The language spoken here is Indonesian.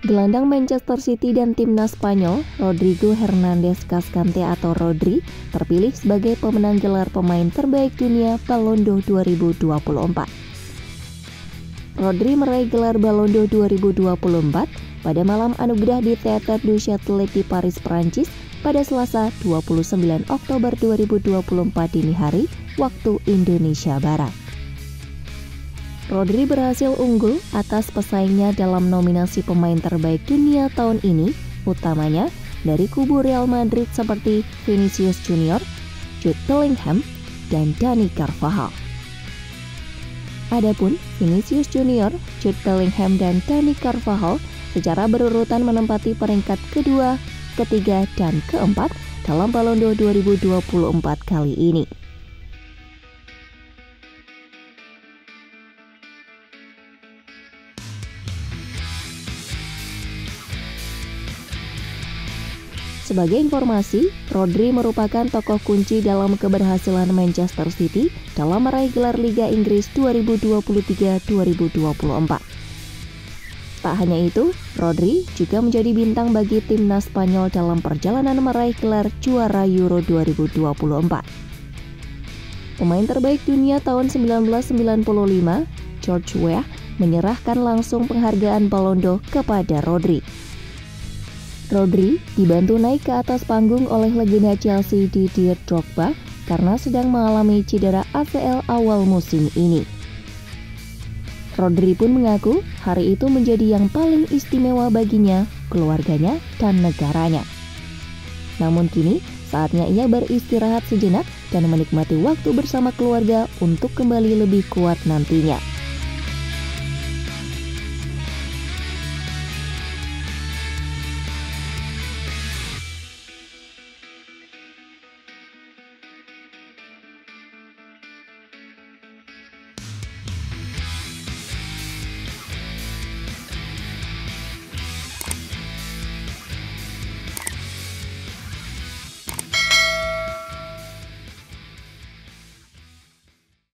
Gelandang Manchester City dan timnas Spanyol, Rodrigo Hernández Cascante atau Rodri, terpilih sebagai pemenang gelar pemain terbaik dunia Ballon d'Or 2024. Rodri meraih gelar Ballon d'Or 2024 pada malam anugerah di Théâtre du Châtelet di Paris, Prancis pada Selasa 29 Oktober 2024 dini hari waktu Indonesia Barat. Rodri berhasil unggul atas pesaingnya dalam nominasi pemain terbaik dunia tahun ini, utamanya dari kubu Real Madrid seperti Vinicius Junior, Jude Bellingham, dan Dani Carvajal. Adapun Vinicius Junior, Jude Bellingham, dan Dani Carvajal secara berurutan menempati peringkat kedua, ketiga, dan keempat dalam Ballon d'Or 2024 kali ini. Sebagai informasi, Rodri merupakan tokoh kunci dalam keberhasilan Manchester City dalam meraih gelar Liga Inggris 2023-2024. Tak hanya itu, Rodri juga menjadi bintang bagi timnas Spanyol dalam perjalanan meraih gelar juara Euro 2024. Pemain terbaik dunia tahun 1995, George Weah, menyerahkan langsung penghargaan Ballon d'Or kepada Rodri. Rodri dibantu naik ke atas panggung oleh legenda Chelsea Didier Drogba karena sedang mengalami cedera ACL awal musim ini. Rodri pun mengaku hari itu menjadi yang paling istimewa baginya, keluarganya, dan negaranya. Namun kini saatnya ia beristirahat sejenak dan menikmati waktu bersama keluarga untuk kembali lebih kuat nantinya.